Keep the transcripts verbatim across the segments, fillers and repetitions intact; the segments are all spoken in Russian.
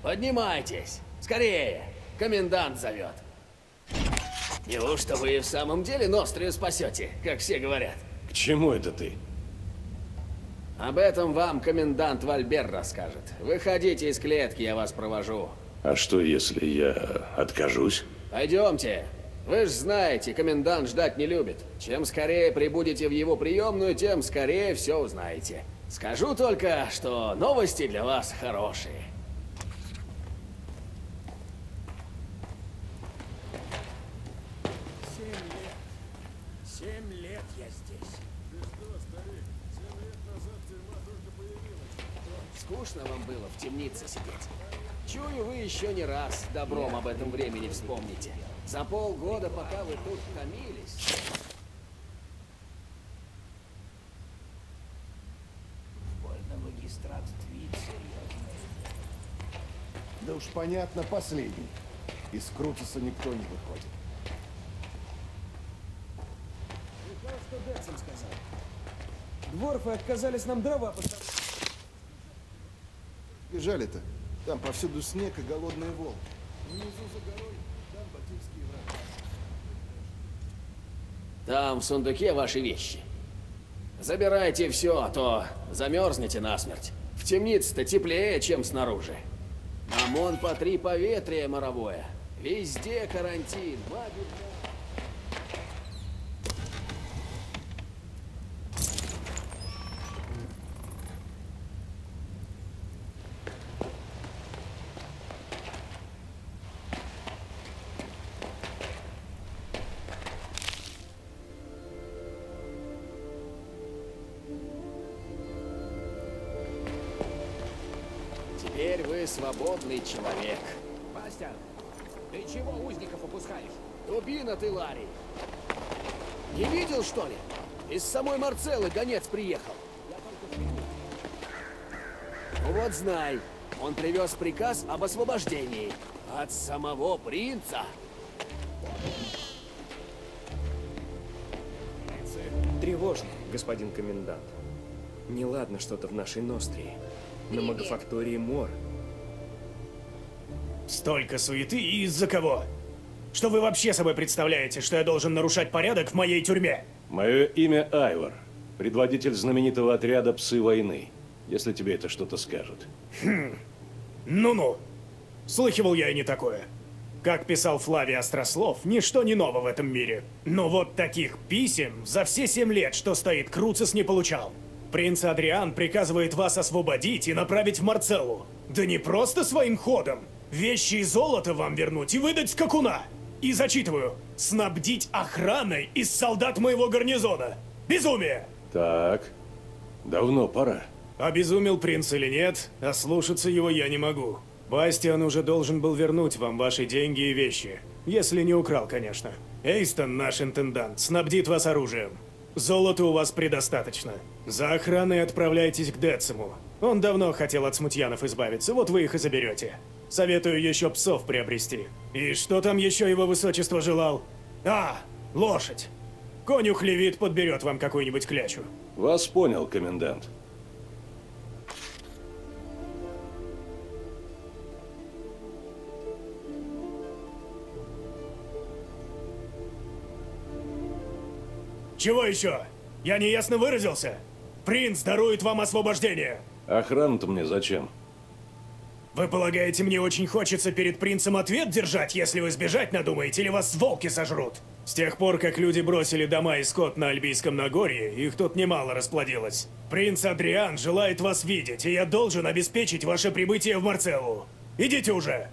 Поднимайтесь! Скорее! Комендант зовет. Неужто вы в самом деле Нострию спасете, как все говорят? К чему это ты? Об этом вам комендант Вальбер расскажет. Выходите из клетки, я вас провожу. А что, если я откажусь? Пойдемте. Вы ж знаете, комендант ждать не любит. Чем скорее прибудете в его приемную, тем скорее все узнаете. Скажу только, что новости для вас хорошие. Семь лет. Семь лет я здесь. Ты что, старик? Семь лет назад тюрьма только появилась. Скучно вам было в темнице сидеть? Чую, вы еще не раз добром об этом времени вспомните. За полгода, пока вы тут томились... Больно магистрат Твит серьезный. Да уж понятно, последний. Из Крутуса никто не выходит. Слыхал, что Децим сказал. Дворфы отказались нам дрова поставить. Бежали-то. Там повсюду снег и голодные волки. Внизу за горой, там бакинские врата. Там в сундуке ваши вещи. Забирайте все, а то замерзнете насмерть. В темнице-то теплее, чем снаружи. Мамон по три поветрия моровое. Везде карантин. Маги... Теперь вы свободный человек. Бастиан, ты чего узников опускаешь? Дубина ты, Ларри. Не видел, что ли? Из самой Марцеллы гонец приехал. Я только впереди. Ну вот знай, он привез приказ об освобождении. От самого принца. Тревожно, господин комендант. Неладно что-то в нашей Нострии. На магофактории Мор. Столько суеты и из-за кого? Что вы вообще собой представляете, что я должен нарушать порядок в моей тюрьме? Мое имя Айвор, предводитель знаменитого отряда «Псы войны», если тебе это что-то скажет. Ну-ну. Слыхивал я и не такое. Как писал Флавий Острослов, ничто не ново в этом мире. Но вот таких писем за все семь лет, что стоит Круцис, не получал. Принц Адриан приказывает вас освободить и направить в Марцеллу. Да не просто своим ходом. Вещи и золото вам вернуть и выдать скакуна. И зачитываю. Снабдить охраной из солдат моего гарнизона. Безумие! Так, давно пора. Обезумел принц или нет, а слушаться его я не могу. Бастиан уже должен был вернуть вам ваши деньги и вещи. Если не украл, конечно. Эйстон, наш интендант, снабдит вас оружием. Золота у вас предостаточно. За охраной отправляйтесь к Дециму. Он давно хотел от смутьянов избавиться, вот вы их и заберете. Советую еще псов приобрести. И что там еще его высочество желал? А, лошадь. Конюх Левит подберет вам какую-нибудь клячу. Вас понял, комендант. Чего еще? Я неясно выразился? Принц дарует вам освобождение. Охрана-то мне зачем? Вы полагаете, мне очень хочется перед принцем ответ держать, если вы сбежать надумаете, или вас волки сожрут? С тех пор, как люди бросили дома и скот на Альбийском Нагорье, их тут немало расплодилось. Принц Адриан желает вас видеть, и я должен обеспечить ваше прибытие в Марцеллу. Идите уже!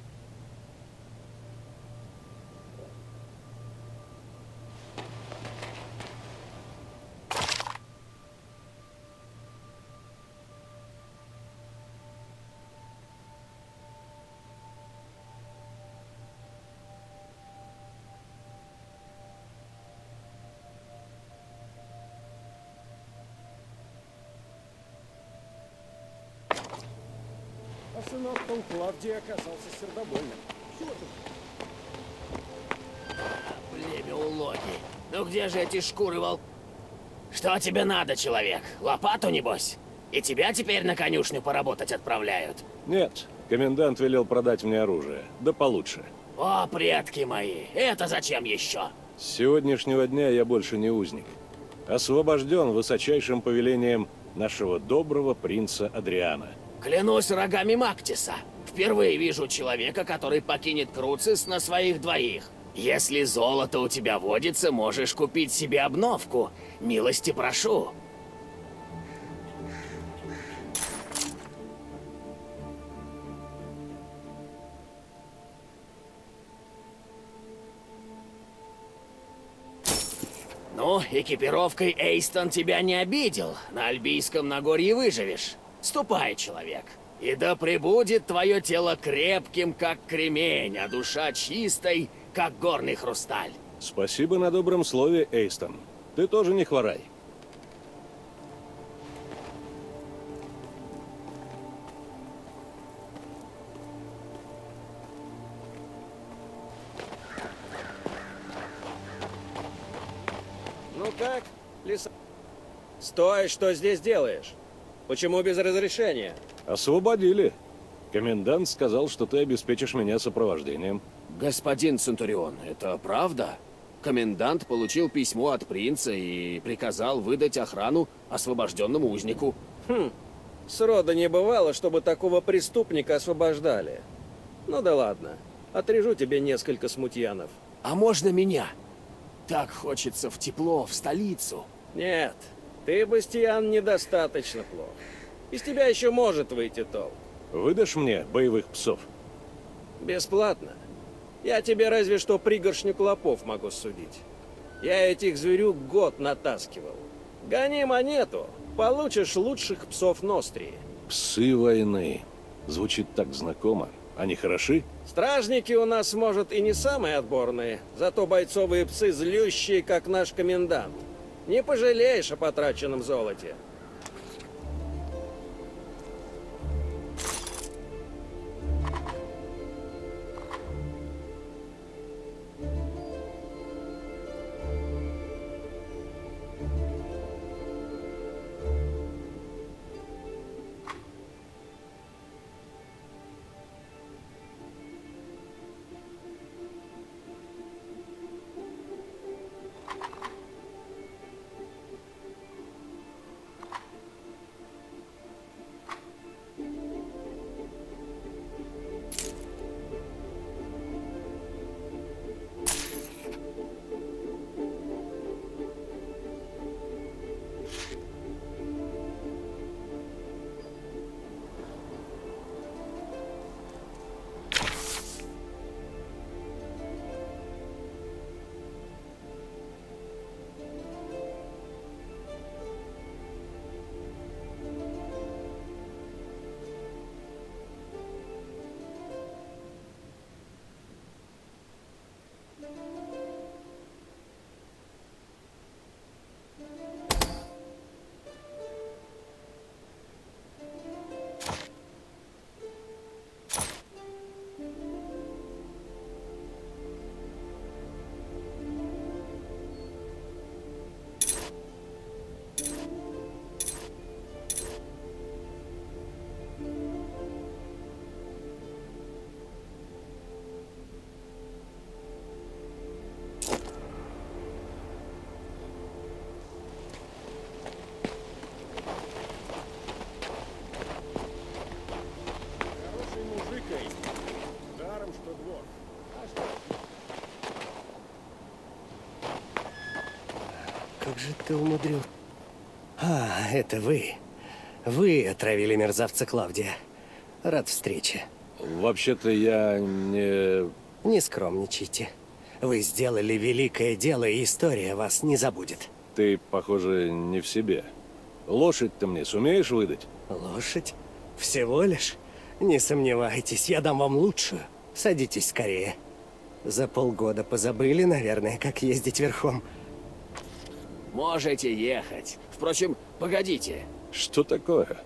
А сынок Том Клавдий оказался сердобольным. Чего тут? Племя улоги. Ну где же эти шкуры волк? Что тебе надо, человек? Лопату, небось? И тебя теперь на конюшню поработать отправляют? Нет, Комендант велел продать мне оружие. Да получше. О, предки мои, это зачем еще? С сегодняшнего дня я больше не узник. Освобожден высочайшим повелением нашего доброго принца Адриана. Клянусь рогами Мактиса. Впервые вижу человека, который покинет Круцис на своих двоих. Если золото у тебя водится, можешь купить себе обновку. Милости прошу. Ну, экипировкой Эйстон тебя не обидел. На Альбийском Нагорье выживешь. Ступай, человек. И да пребудет твое тело крепким, как кремень, а душа чистой, как горный хрусталь. Спасибо на добром слове, Эйстон. Ты тоже не хворай. Ну как, лиса? Стой, что здесь делаешь? Почему без разрешения? Освободили. Комендант сказал, что ты обеспечишь меня сопровождением. Господин Центурион, это правда? Комендант получил письмо от принца и приказал выдать охрану освобожденному узнику. Хм, сроду не бывало, чтобы такого преступника освобождали. Ну да ладно, отрежу тебе несколько смутьянов. А можно меня? Так хочется в тепло, в столицу. Нет, ты, Бастиан, недостаточно плох. Из тебя еще может выйти толк. Выдашь мне боевых псов? Бесплатно. Я тебе разве что пригоршню клопов могу судить. Я этих зверюк год натаскивал. Гони монету, получишь лучших псов Нострии. Псы войны. Звучит так знакомо. Они хороши? Стражники у нас, может, и не самые отборные, зато бойцовые псы злющие, как наш комендант. Не пожалеешь о потраченном золоте. Как же ты умудрил? А, это вы. Вы отравили мерзавца Клавдия. Рад встрече. Вообще-то я не... Не скромничайте. Вы сделали великое дело, и история вас не забудет. Ты, похоже, не в себе. Лошадь ты мне сумеешь выдать? Лошадь? Всего лишь? Не сомневайтесь, я дам вам лучшую. Садитесь скорее. За полгода позабыли, наверное, как ездить верхом. Можете ехать. Впрочем, погодите. Что такое?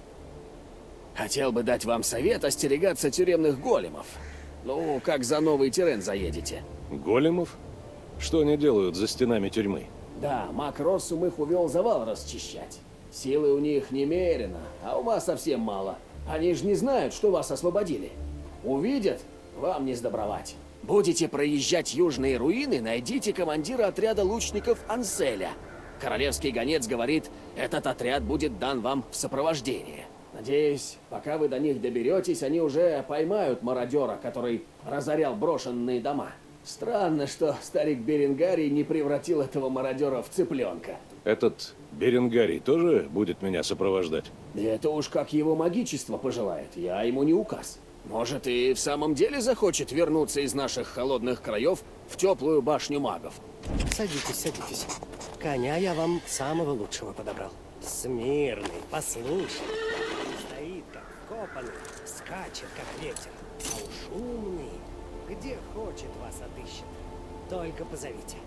Хотел бы дать вам совет остерегаться тюремных големов. Ну, как за новый Тирен заедете. Големов? Что они делают за стенами тюрьмы? Да, маг Россум их увел завал расчищать. Силы у них немерено, а ума совсем мало. Они же не знают, что вас освободили. Увидят, вам не сдобровать. Будете проезжать южные руины, найдите командира отряда лучников Анселя. Королевский гонец говорит, этот отряд будет дан вам в сопровождение. Надеюсь, пока вы до них доберетесь, они уже поймают мародера, который разорял брошенные дома. Странно, что старик Беренгарий не превратил этого мародера в цыпленка. Этот Беренгарий тоже будет меня сопровождать? Это уж как его магичество пожелает, я ему не указ. Может, и в самом деле захочет вернуться из наших холодных краев в теплую башню магов. Садитесь, садитесь. Коня я вам самого лучшего подобрал. Смирный, послушный. Стоит как вкопанный, скачет как ветер. А уж умный, где хочет вас отыщет. Только позовите.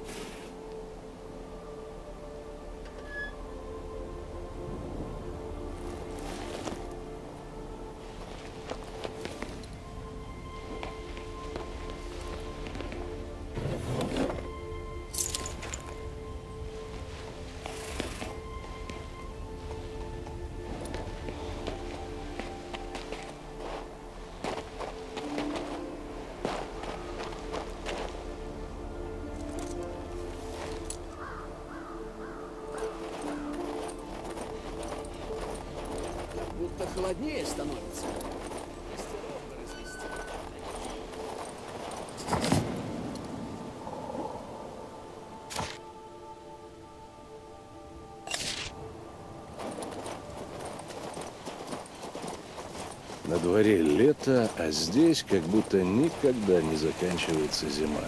Будто холоднее становится. Костерок бы развести. На дворе лето, а здесь как будто никогда не заканчивается зима.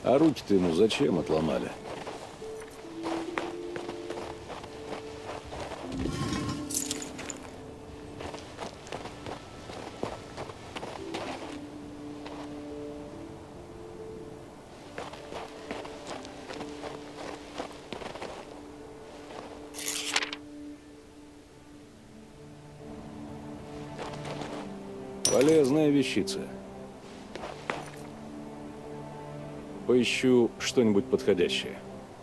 А руки-то ему зачем отломали? Полезная вещица. Поищу что-нибудь подходящее.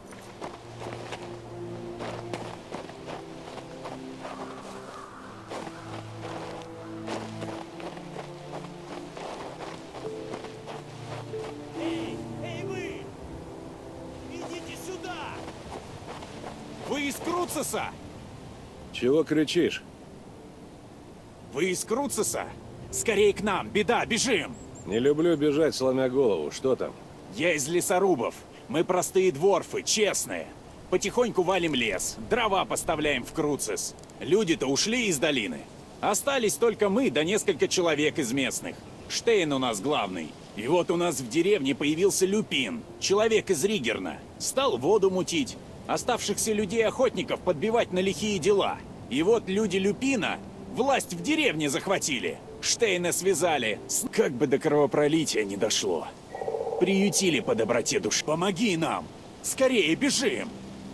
Эй, эй вы! Идите сюда! Вы из Круцеса? Чего кричишь? Вы из Круцеса? Скорее к нам, беда, бежим! Не люблю бежать, сломя голову. Что там? Я из лесорубов. Мы простые дворфы, честные. Потихоньку валим лес, дрова поставляем в Круцес. Люди-то ушли из долины. Остались только мы, да несколько человек из местных. Штейн у нас главный. И вот у нас в деревне появился Люпин, человек из Ригерна. Стал воду мутить, оставшихся людей-охотников подбивать на лихие дела. И вот люди Люпина власть в деревне захватили. Штейна связали, как бы до кровопролития не дошло. Приютили по доброте душ. Помоги нам! Скорее бежим!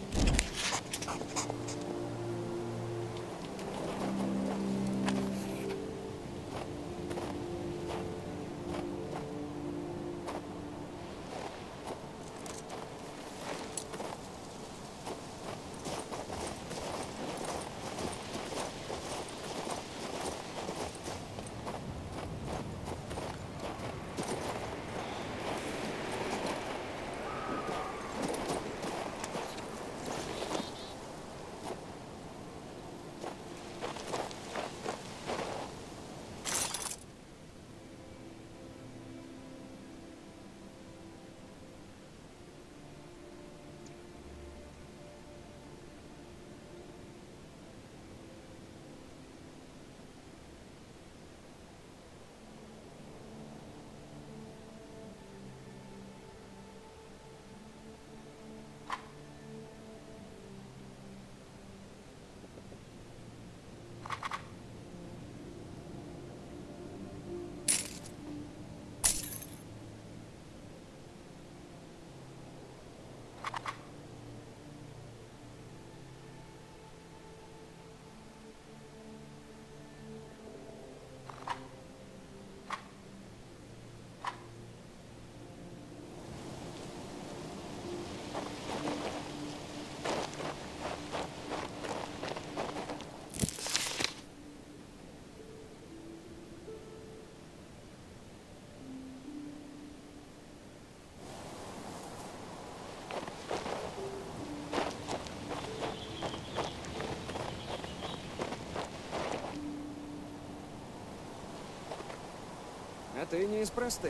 А ты не из простых.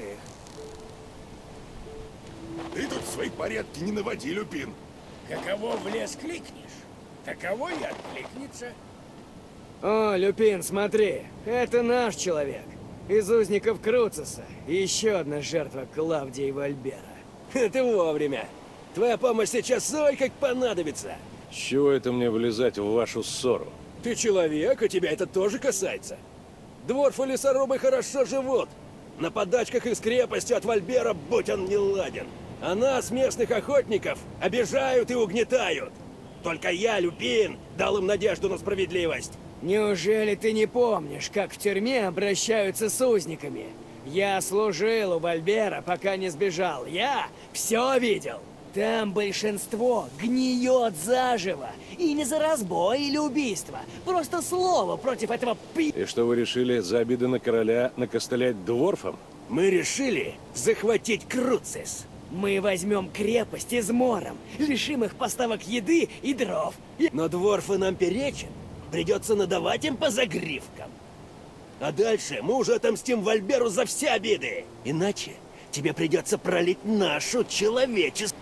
Ты тут свои порядки не наводи, Люпин. Каково в лес кликнешь, таково и откликнется. О, Люпин, смотри, это наш человек. Из узников Круцеса. Еще одна жертва Клавдии Вальбера. Ты вовремя. Твоя помощь сейчас ой как понадобится. С чего это мне влезать в вашу ссору? Ты человек, и тебя это тоже касается. Дворфы лесорубы хорошо живут. На подачках из крепости от Вальбера, будь он не ладен. А нас, местных охотников, обижают и угнетают. Только я, Люпин, дал им надежду на справедливость. Неужели ты не помнишь, как в тюрьме обращаются с узниками? Я служил у Вальбера, пока не сбежал. Я все видел. Там большинство гниет заживо. И не за разбой или убийство. Просто слово против этого пи... И что вы решили за обиды на короля накостылять дворфам? Мы решили захватить Круцес. Мы возьмем крепость измором, лишим их поставок еды и дров. Но дворфы нам перечат. Придется надавать им по загривкам. А дальше мы уже отомстим Вальберу за все обиды. Иначе тебе придется пролить нашу человеческую...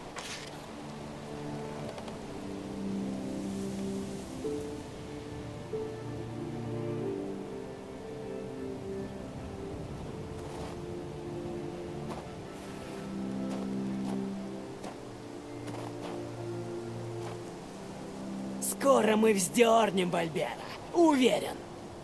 Скоро мы вздернем Бальбера. Уверен.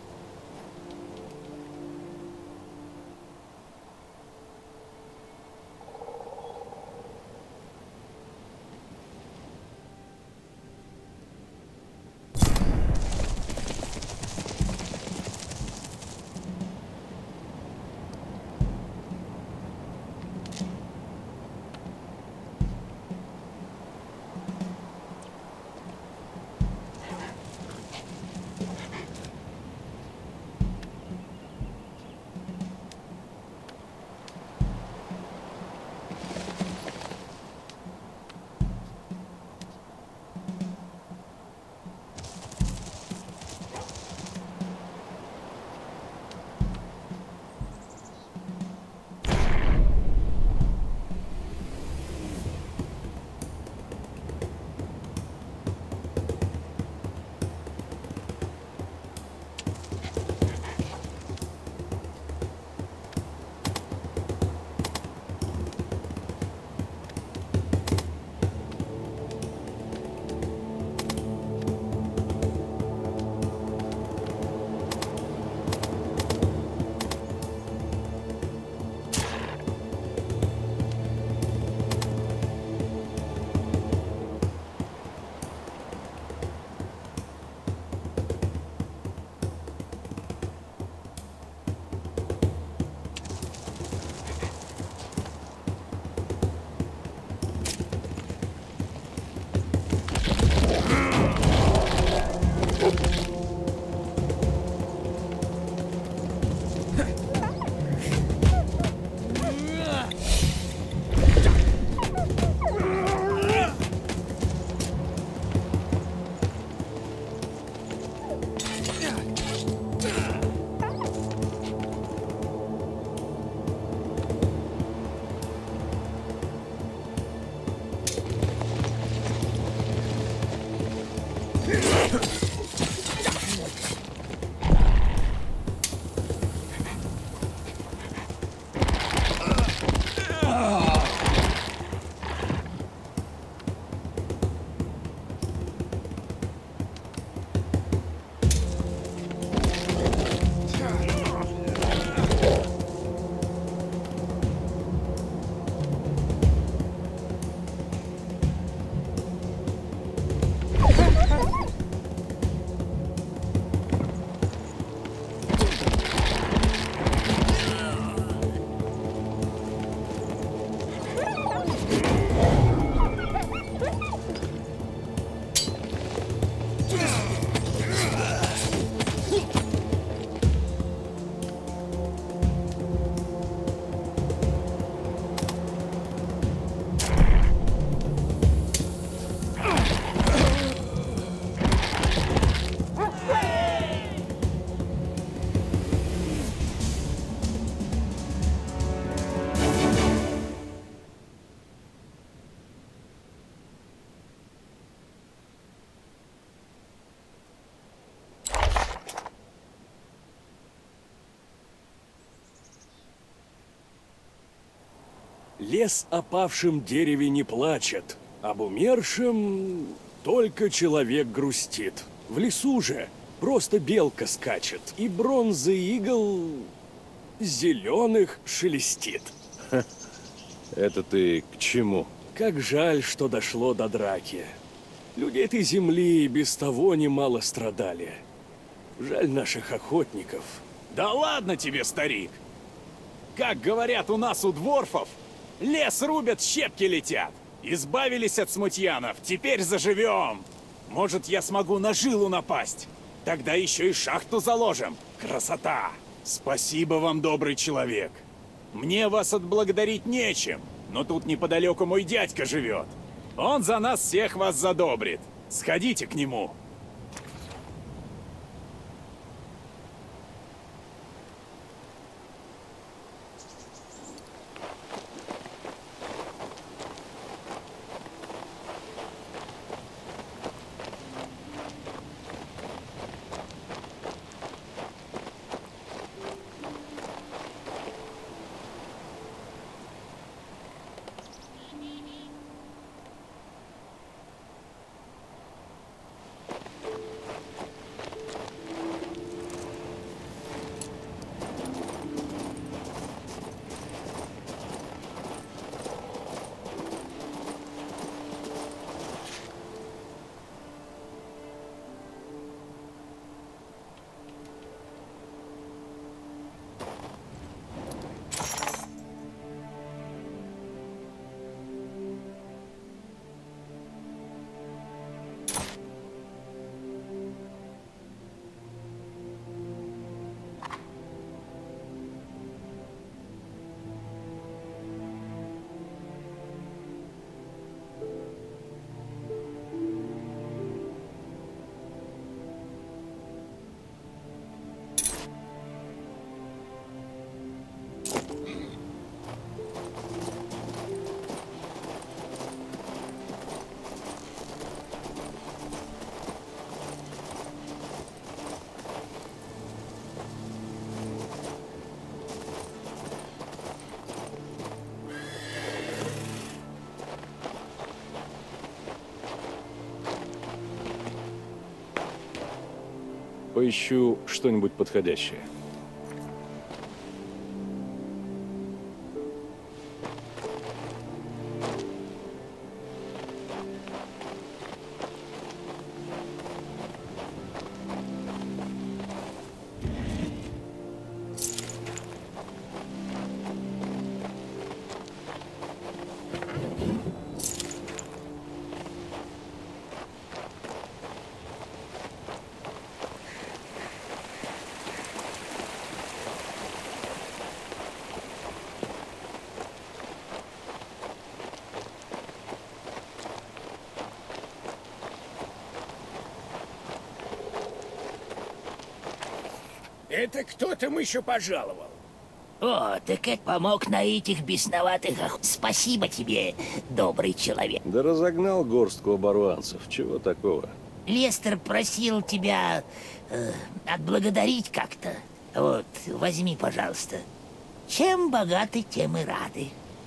Лес о павшем дереве не плачет, об умершем только человек грустит. В лесу же просто белка скачет, и бронзы игл зеленых шелестит. Ха, это ты к чему? Как жаль, что дошло до драки. Люди этой земли и без того немало страдали. Жаль наших охотников. Да ладно тебе, старик! Как говорят у нас у дворфов, лес рубят, щепки летят. Избавились от смутьянов, теперь заживем. Может, я смогу на жилу напасть? Тогда еще и шахту заложим. Красота! Спасибо вам, добрый человек. Мне вас отблагодарить нечем, но тут неподалеку мой дядька живет. Он за нас всех вас задобрит. Сходите к нему. Поищу что-нибудь подходящее. Это кто там еще пожаловал? О, так это помог на этих бесноватых ох... Спасибо тебе, добрый человек. Да разогнал горстку оборванцев. Чего такого? Лестер просил тебя э, отблагодарить как-то. Вот, возьми, пожалуйста. Чем богаты, тем и рады.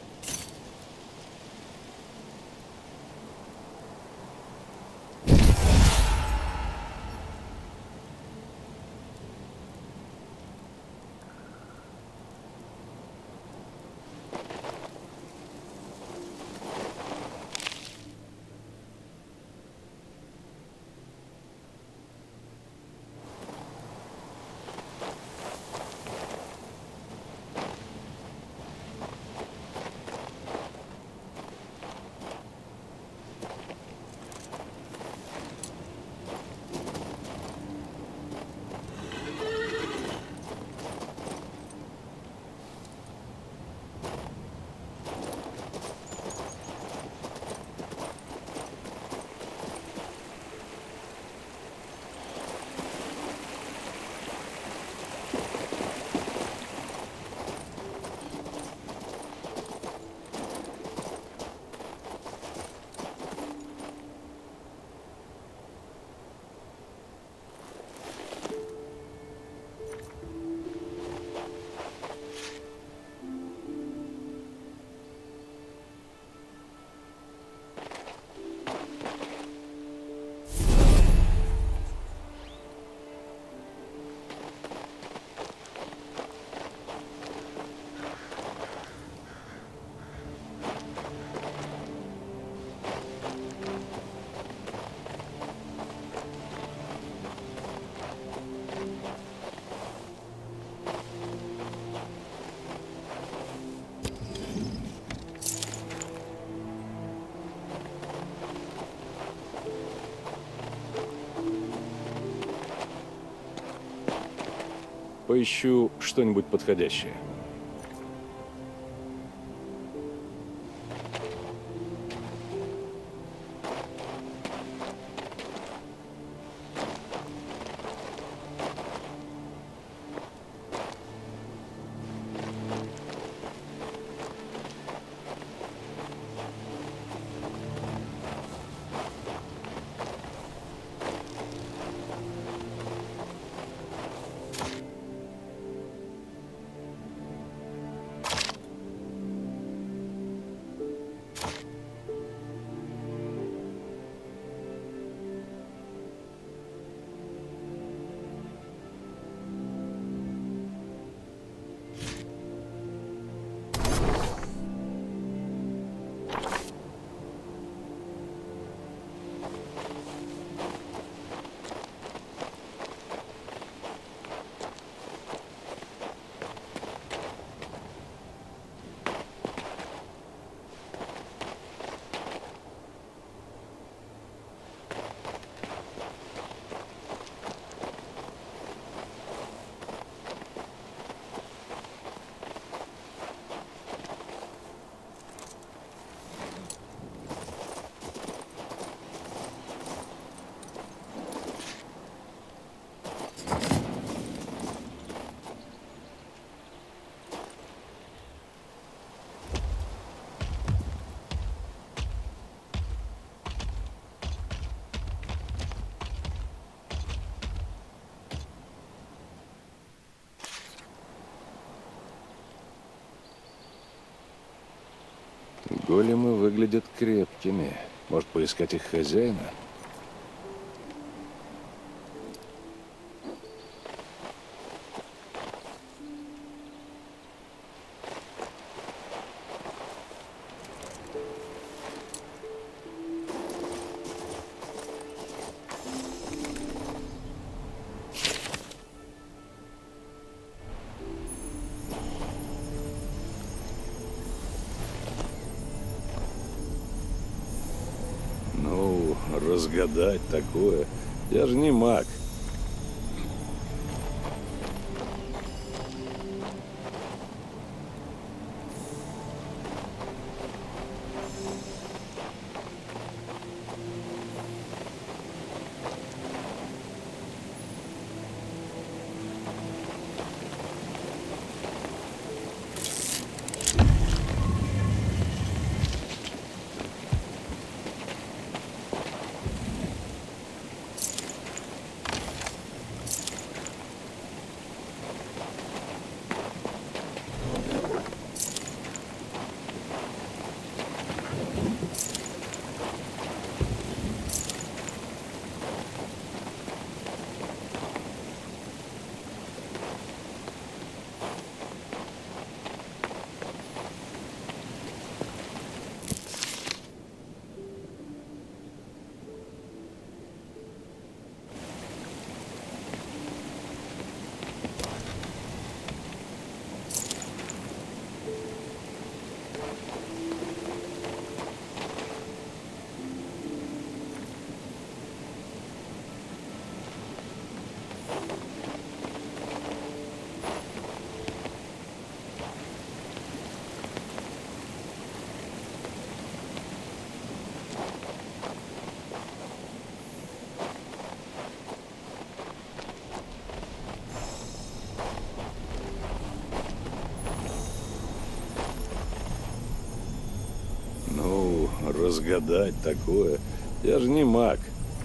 Поищу что-нибудь подходящее. Големы выглядят крепкими. Может, поискать их хозяина? разгадать такое. Я же не маг. Разгадать такое. Я же не маг.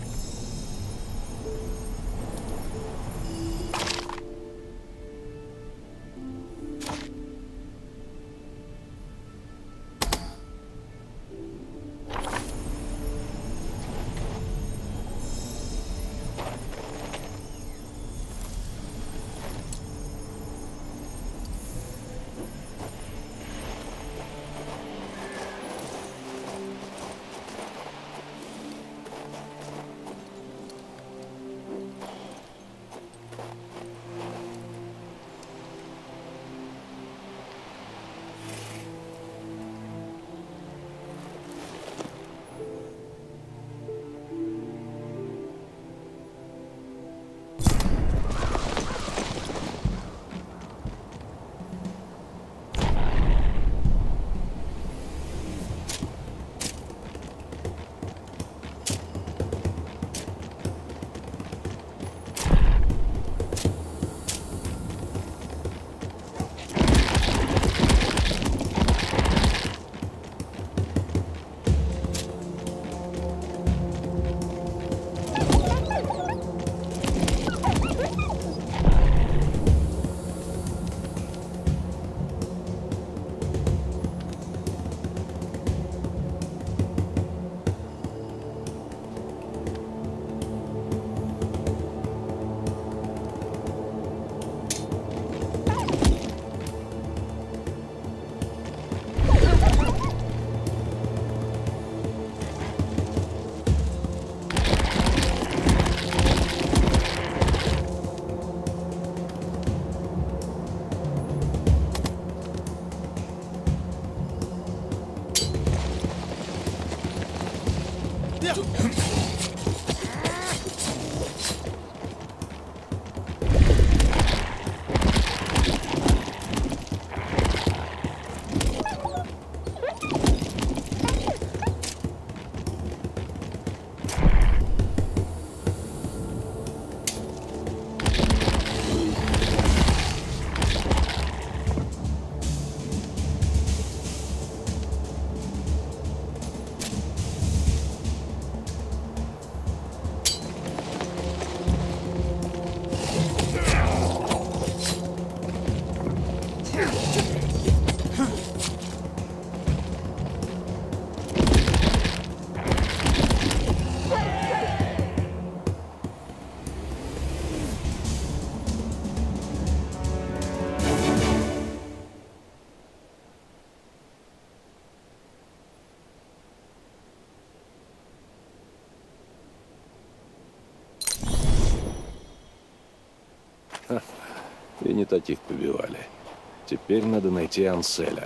И не таких побивали. Теперь надо найти Анселя.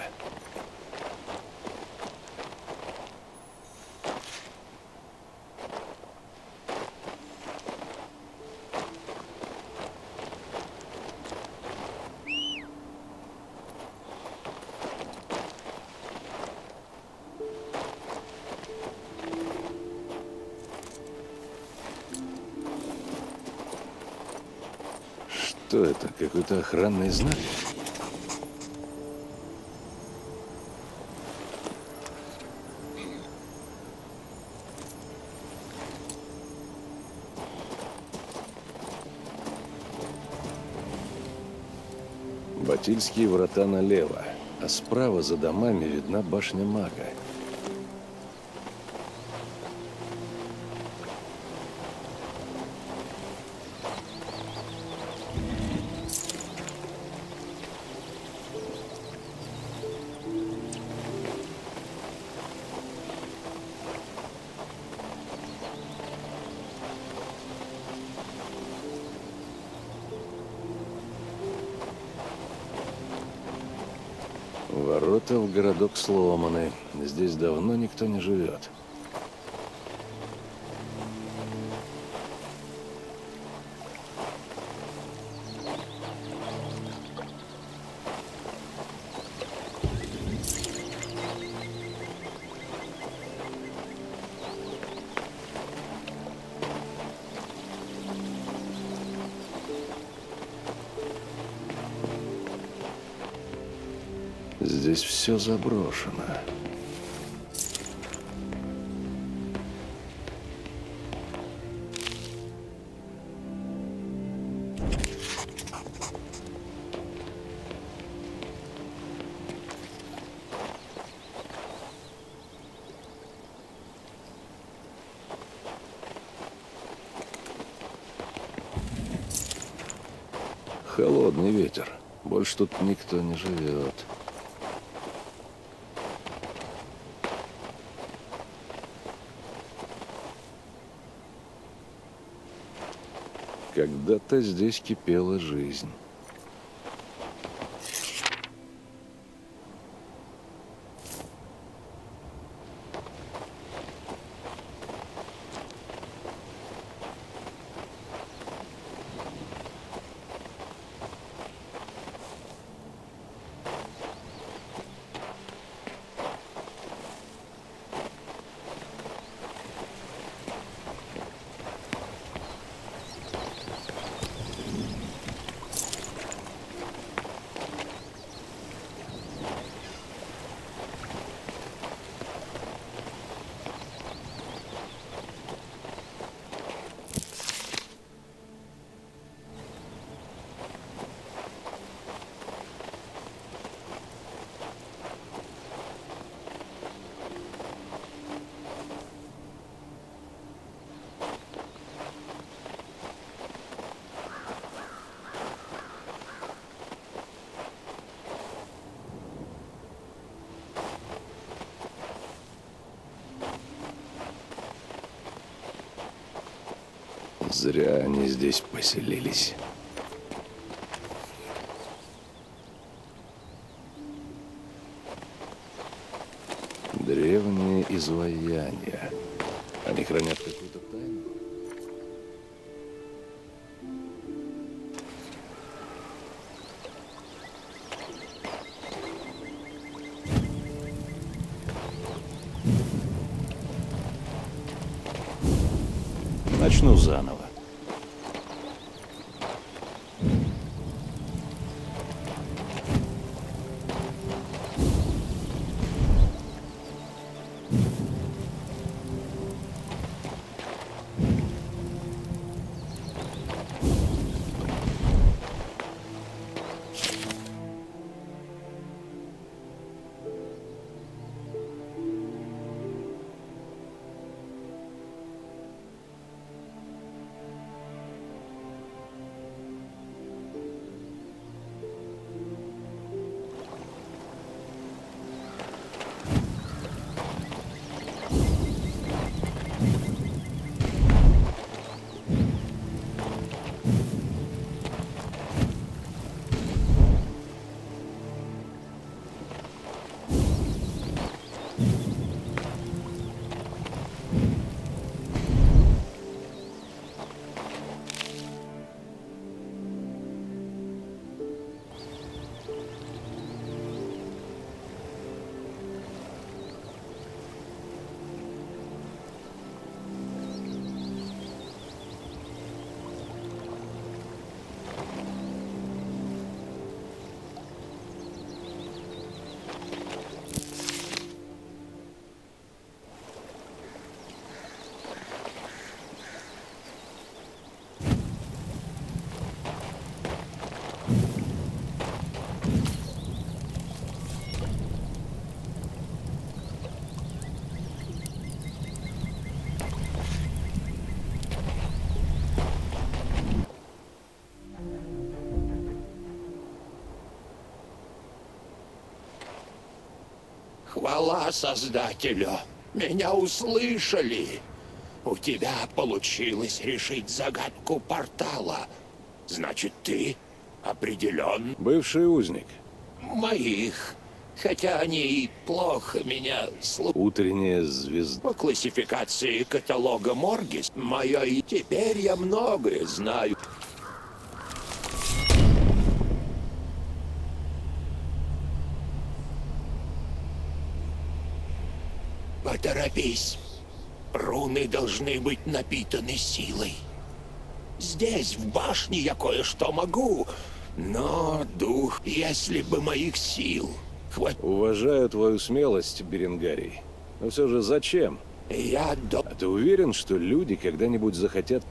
Что это? Какой-то охранный знак? Батильские врата налево, а справа за домами видна башня мага. Ворота в городок сломаны. Здесь давно никто не живет. Здесь все заброшено. Холодный ветер. Больше тут никто не живет. Когда-то здесь кипела жизнь. Зря они здесь поселились. Древние изваяния. Они хранят какую-то тайну. Начну заново. Хвала Создателю! Меня услышали! У тебя получилось решить загадку портала. Значит, ты определен... Бывший узник. Моих. Хотя они и плохо меня слушают. Утренняя звезда. По классификации каталога Моргис, мое и теперь я многое знаю. Поторопись. Руны должны быть напитаны силой. Здесь, в башне, я кое-что могу, но дух, если бы моих сил хватило... Уважаю твою смелость, Беренгарий. Но все же зачем? Я до... А ты уверен, что люди когда-нибудь захотят...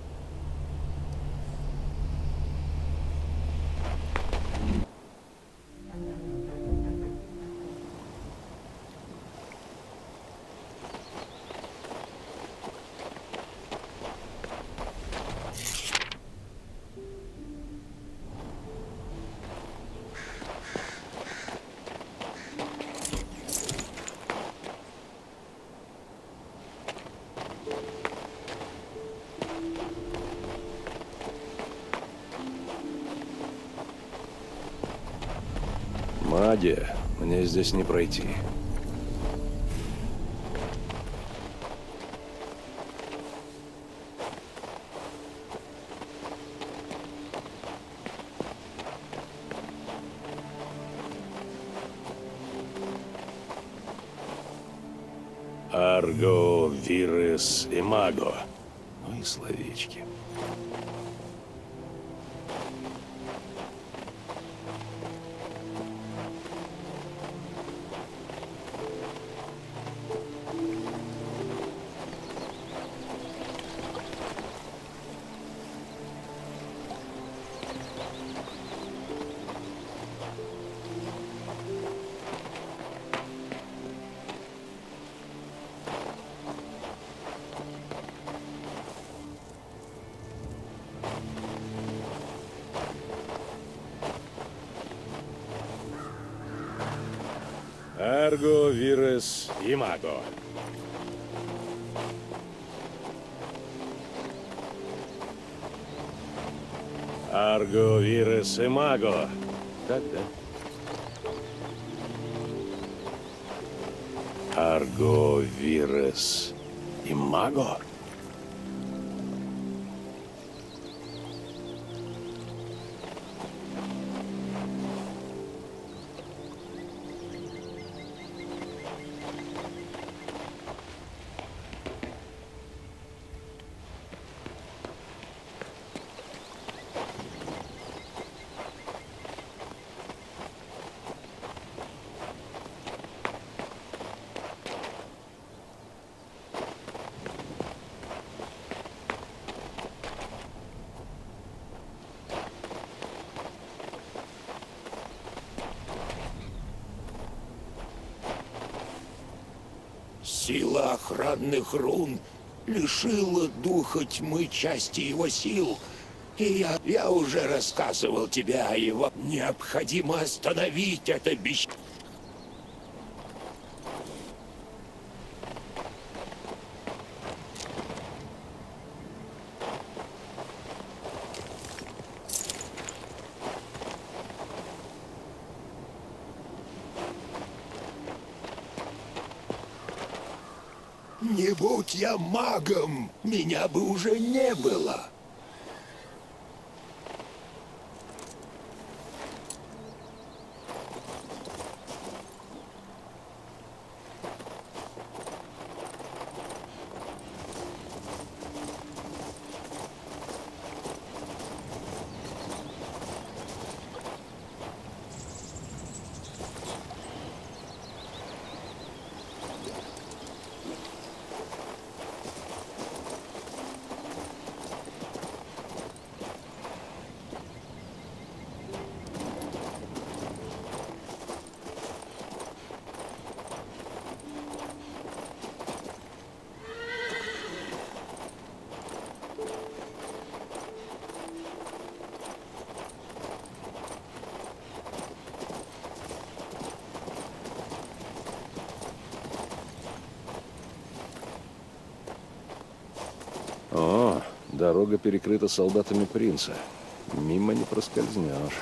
Магия. Мне здесь не пройти. Арго, Вирес и Маго. Ну и словечки. Арго, Вирес и Маго. Арго, Вирес и Маго. Так, да? Арго, Вирес и Маго? Сила охранных рун лишила духа тьмы части его сил. И я, я уже рассказывал тебе о его. Необходимо остановить это бесч... Не будь я магом, меня бы уже не было. О, дорога перекрыта солдатами принца. Мимо не проскользнешь.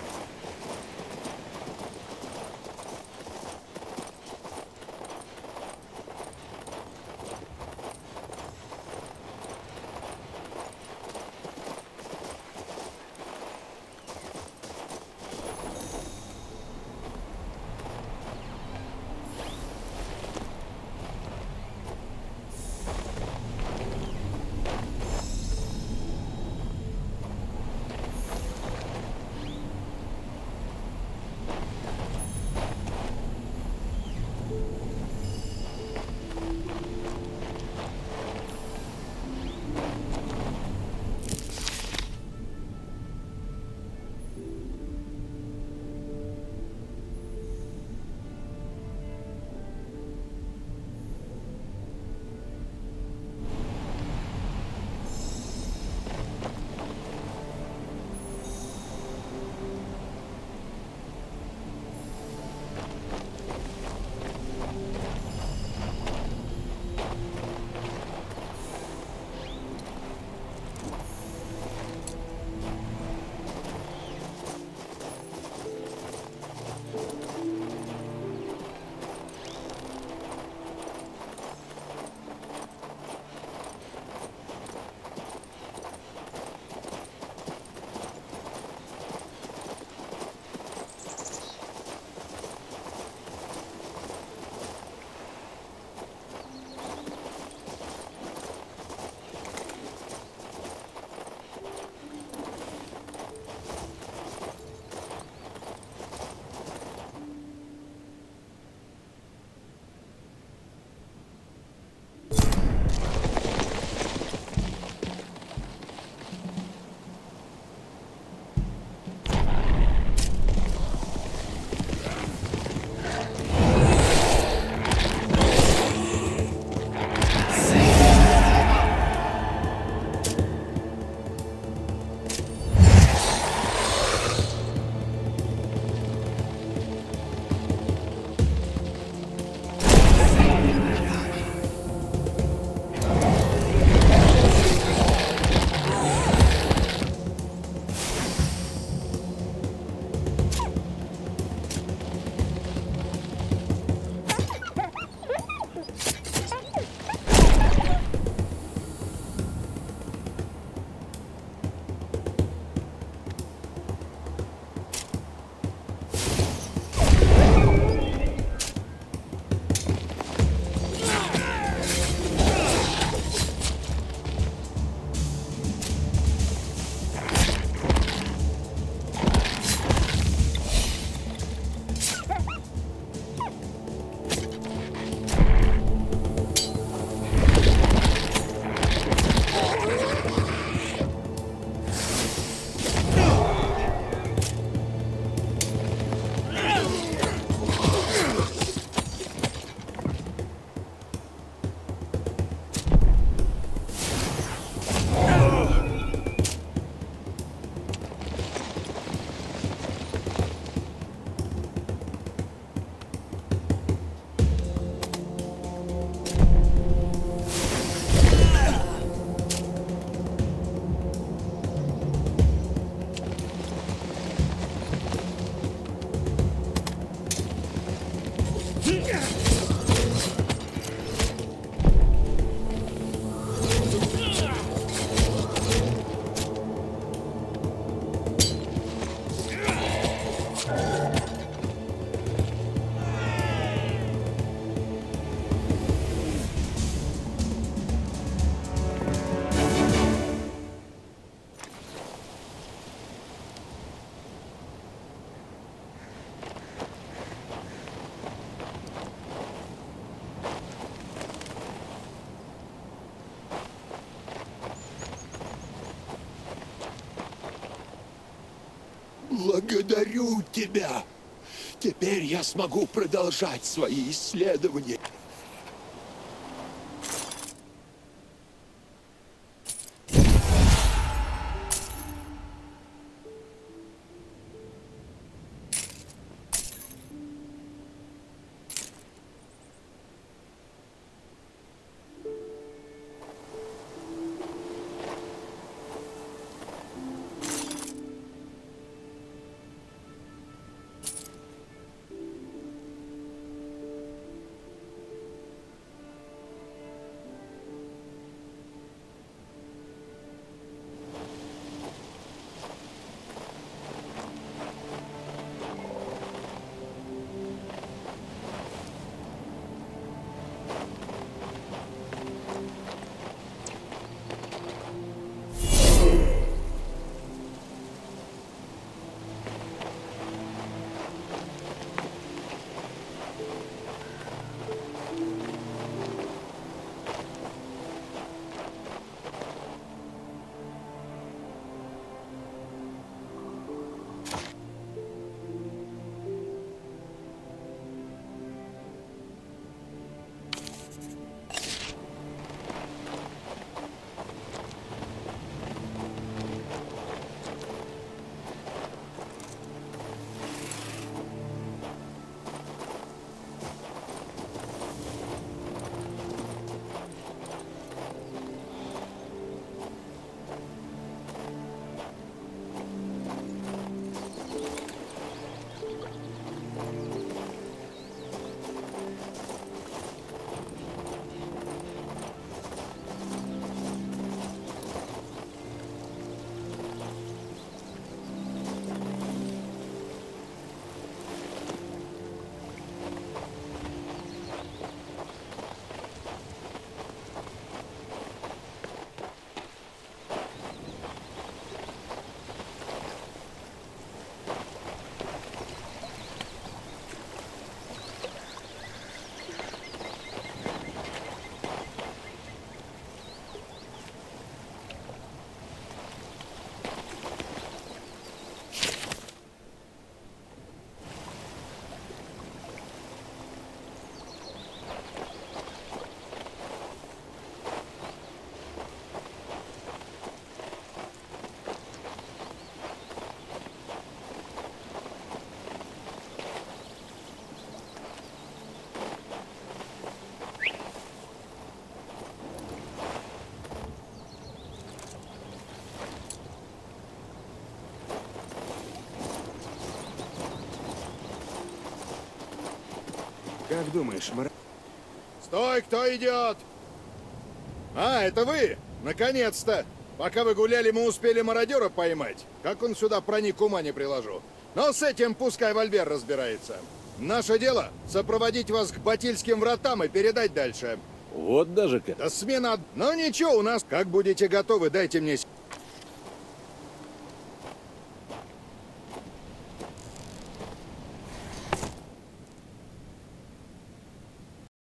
Благодарю тебя. Теперь я смогу продолжать свои исследования. Как думаешь, мар... Стой, кто идет? А, это вы? Наконец-то! Пока вы гуляли, мы успели мародера поймать. Как он сюда проник, ума не приложу. Но с этим пускай Вальбер разбирается. Наше дело — сопроводить вас к Батильским вратам и передать дальше. Вот даже как. Да смена... Но ничего, у нас... Как будете готовы, дайте мне...